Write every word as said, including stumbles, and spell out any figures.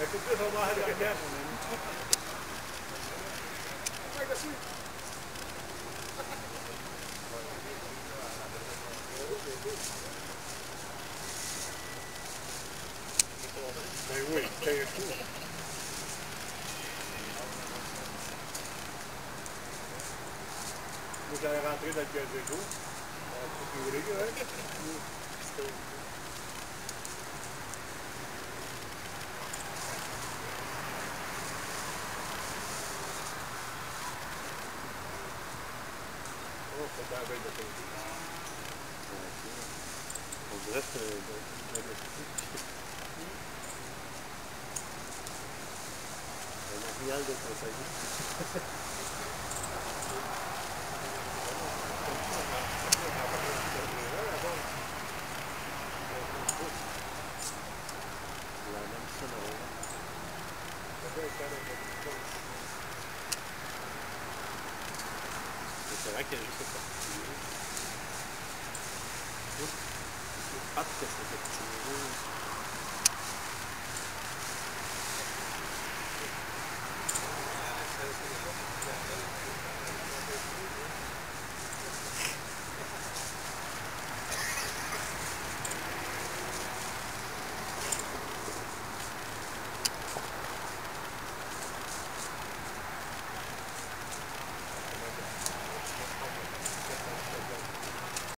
Écoute, on va aller à la gare, mon ami. Ben oui, c'est un coup. Moi, j'allais rentrer dans le gazebo. On va se courir, hein? Oh, c'est la veille de tomber. On dirait que c'est un orignal de compagnie. La même sonore. C'est vrai qu'il y a juste cette partie. Ah, que c'est cette partie.